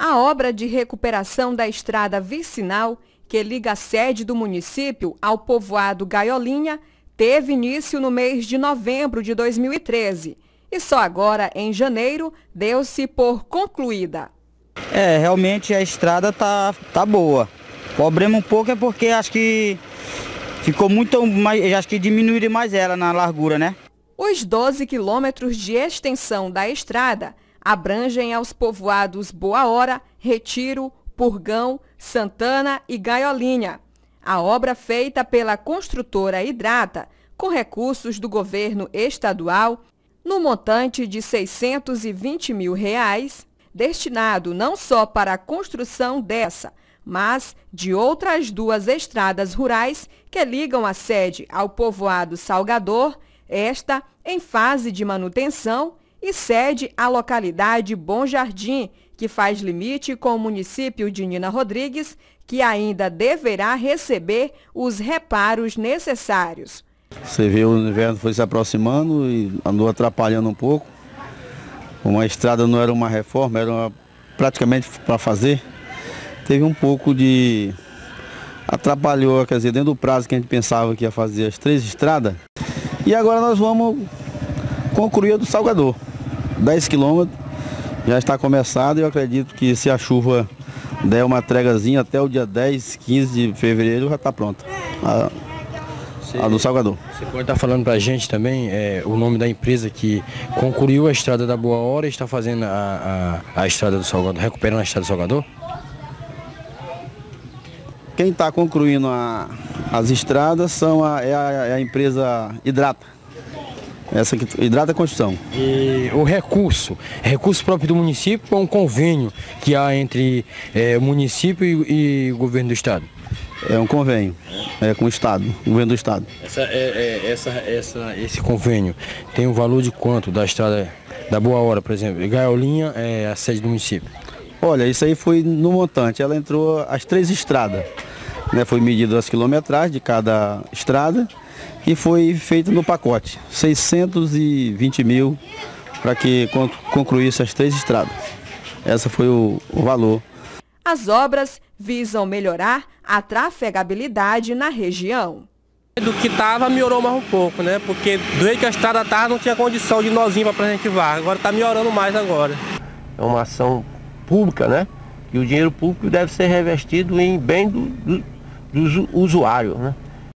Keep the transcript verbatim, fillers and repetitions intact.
A obra de recuperação da estrada vicinal, que liga a sede do município ao povoado Gaiolinha, teve início no mês de novembro de dois mil e treze e só agora, em janeiro, deu-se por concluída. É, realmente a estrada tá, tá boa. O problema um pouco é porque acho que ficou muito mais, acho que diminuíram mais ela na largura, né? Os doze quilômetros de extensão da estrada abrangem aos povoados Boa Hora, Retiro, Purgão, Santana e Gaiolinha. A obra feita pela construtora Hidrata, com recursos do governo estadual, no montante de seiscentos e vinte mil reais, destinado não só para a construção dessa, mas de outras duas estradas rurais que ligam a sede ao povoado Salgador, esta em fase de manutenção, e cede à localidade Bom Jardim, que faz limite com o município de Nina Rodrigues, que ainda deverá receber os reparos necessários. Você vê o inverno foi se aproximando e andou atrapalhando um pouco. Uma estrada não era uma reforma, era uma, praticamente para fazer. Teve um pouco de... atrapalhou, quer dizer, dentro do prazo que a gente pensava que ia fazer as três estradas. E agora nós vamos concluir a do Salgador. dez quilômetros, já está começado e eu acredito que se a chuva der uma tregazinha até o dia dez, quinze de fevereiro já está pronta. A, Você, a do Salgador. Você pode estar falando para a gente também é, o nome da empresa que concluiu a estrada da Boa Hora e está fazendo a, a, a estrada do Salgador, recuperando a estrada do Salgador? Quem está concluindo a, as estradas são a, é, a, é a empresa Hidrata. Essa aqui, Hidrata Construção. E o recurso, recurso próprio do município ou um convênio que há entre é, o município e, e o governo do estado? É um convênio, é com o estado, o governo do estado. Essa, é, é, essa, essa, esse convênio tem um valor de quanto da estrada da Boa Hora, por exemplo? Gaiolinha é a sede do município. Olha, isso aí foi no montante, ela entrou as três estradas, né? Foi medida as quilometragens de cada estrada e foi feito no pacote, seiscentos e vinte mil para que concluísse as três estradas. Esse foi o, o valor. As obras visam melhorar a trafegabilidade na região. Do que estava, melhorou mais um pouco, né? Porque desde que a estrada estava não tinha condição de nozinho para a gente vagar. Agora está melhorando mais agora. É uma ação pública, né? E o dinheiro público deve ser revestido em bem do, do, dos usuários, né?